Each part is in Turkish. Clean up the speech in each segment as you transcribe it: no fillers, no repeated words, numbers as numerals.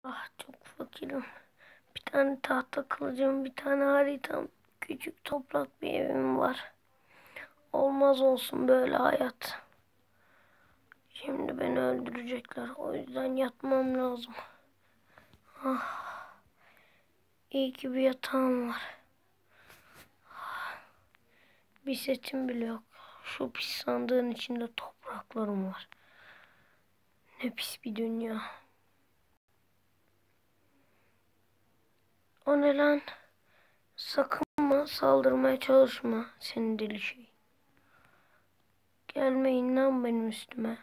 Ah çok fakirim. Bir tane tahta kılıcım, bir tane haritam, küçük toprak bir evim var. Olmaz olsun böyle hayat. Şimdi beni öldürecekler. O yüzden yatmam lazım. Ah, iyi ki bir yatağım var. Bir setim bile yok. Şu pis sandığın içinde topraklarım var. Ne pis bir dünya. O ne lan? Sakın saldırmaya çalışma senin deli şey. Gelmeyin lan benim üstüme.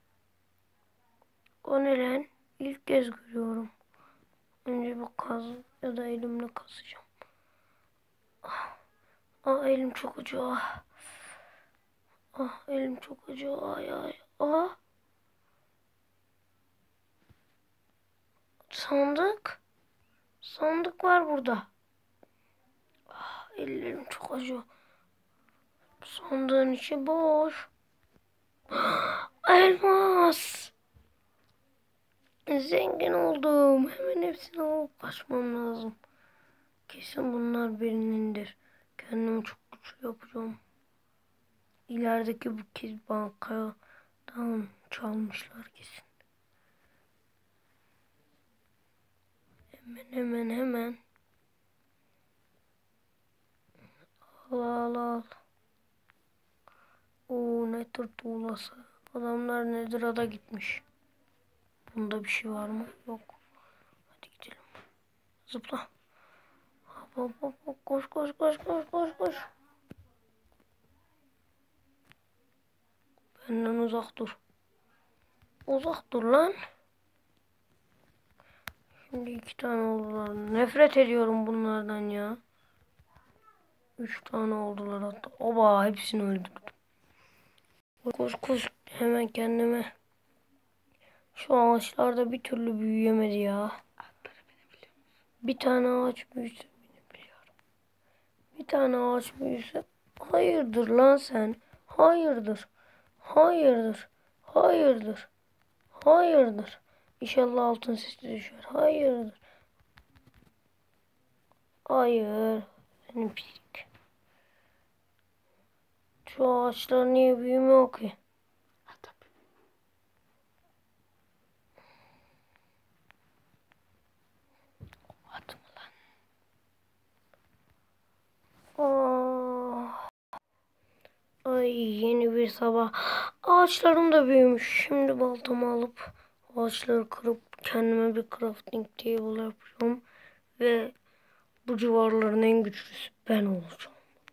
O ne lan? İlk kez görüyorum. Önce bu kaz ya da elimle kazacağım. Elim çok acıyor. Elim çok acıyor. Ay ay. Sandık. Sandık var burada. Ellerim çok acıyor. Sandığın içi boş. Elmas. Zengin oldum. Hemen hepsini alıp kaçmam lazım. Kesin bunlar birinindir. Kendimi çok güçlü yapacağım. İlerideki bu kez bankadan çalmışlar kesin. Hemen. Al. Ne tır tuğlası. Adamlar Nether'a gitmiş. Bunda bir şey var mı? Yok. Hadi gidelim. Zıpla. Hop. Koş. Benden uzak dur. Uzak dur lan. Şimdi 2 tane oldular. Nefret ediyorum bunlardan ya. 3 tane oldular hatta. Oba hepsini öldürdüm. Koş. Hemen kendime. Şu ağaçlarda bir türlü büyüyemedi ya. Bir tane ağaç büyüse biliyorum. Bir tane ağaç büyüse. Hayırdır lan sen? Hayırdır. İnşallah altın sesi düşer. Hayırdır. Hayır. Senin pislik. Şu ağaçlar niye büyümüyor ki? Ay yeni bir sabah. Ağaçlarım da büyümüş. Şimdi baltamı alıp ağaçları kırıp kendime bir crafting table yapacağım. Ve bu civarların en güçlüsü ben olacağım.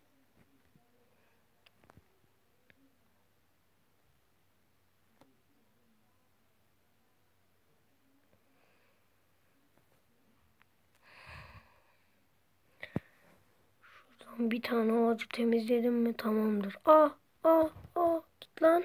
Şuradan bir tane ağacı temizledim mi tamamdır. Git lan.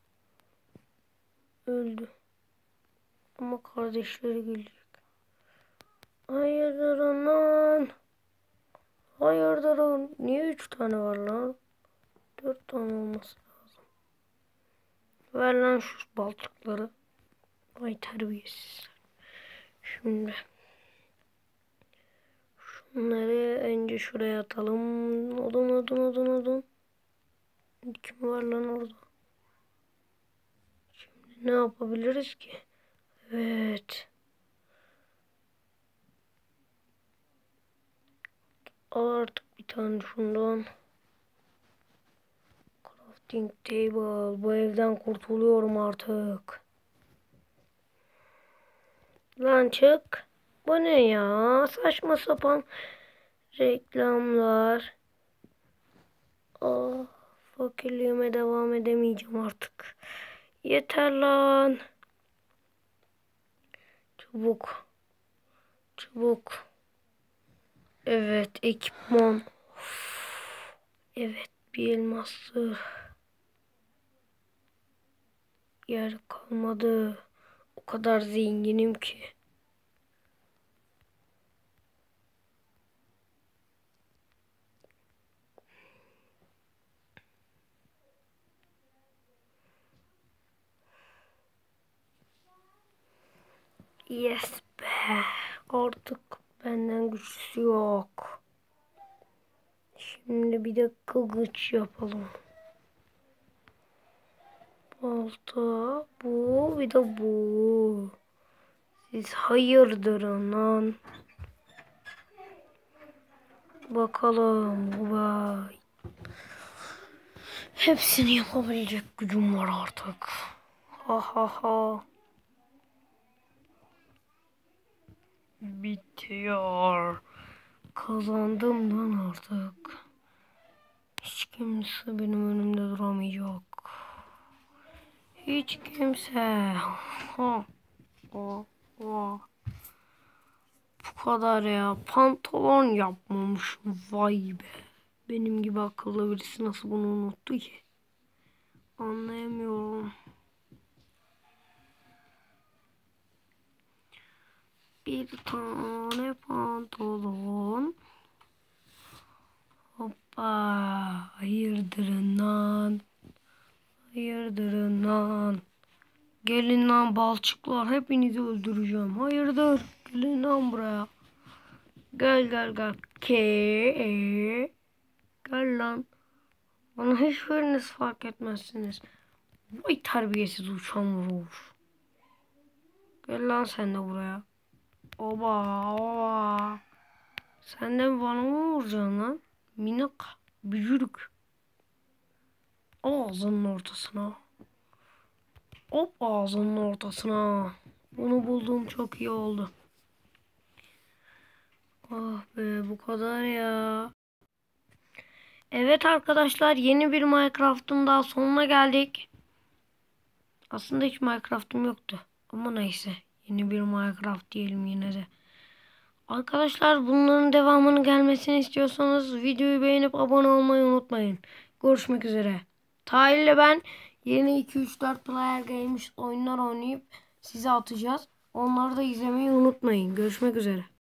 Öldü. Ama kardeşleri gelecek. Hayırdır lan. Hayırdır. Niye 3 tane var lan? 4 tane olması lazım. Ver lan şu balçıkları. Ay terbiyesiz. Şimdi şunları önce şuraya atalım. Odun. Kim var lan orada? Şimdi ne yapabiliriz ki? Evet. Al artık bir tane şundan. Crafting table. Bu evden kurtuluyorum artık. Lan çık. Bu ne ya? Saçma sapan reklamlar. Fakirliğime devam edemeyeceğim artık. Yeter lan. Çabuk. Evet, ekipman. Evet, bir elması. Yer kalmadı. O kadar zenginim ki. Yes be. Artık benden güçlüsü yok. Şimdi bir de kılıç yapalım. Balta bu, bir de bu. Siz hayırdır lan. Bakalım. Vay. Hepsini yapabilecek gücüm var artık. Ha ha ha. Bitiyor. Kazandım lan artık. Hiç kimse benim önümde duramayacak. Hiç kimse. Ha. Ha. Ha. Bu kadar ya. Pantolon yapmamışım. Vay be. Benim gibi akıllı birisi nasıl bunu unuttu ki? Anlayamıyorum. Bir tane pantolon. Hoppa. Hayırdır lan. Hayırdır lan. Gelin lan balçıklar. Hepinizi öldüreceğim. Hayırdır. Gelin lan buraya. Gel gel gel. Gel lan. Bana hiçbiriniz fark etmezsiniz. Vay terbiyesiz uçan vuruş. Gel lan sen de buraya. Oba oba. Sen de bana mı vuracaksın lan? Minik bücürük. Ağzının ortasına. Hop ağzının ortasına. Bunu bulduğum çok iyi oldu. Ah be bu kadar ya. Evet arkadaşlar yeni bir Minecraft'ın daha sonuna geldik. Aslında hiç Minecraft'ım yoktu. Ama neyse. Yeni bir Minecraft diyelim yine de. Arkadaşlar bunların devamının gelmesini istiyorsanız videoyu beğenip abone olmayı unutmayın. Görüşmek üzere. Tahir ile ben yeni 2-3-4 player games oyunlar oynayıp size atacağız. Onları da izlemeyi unutmayın. Görüşmek üzere.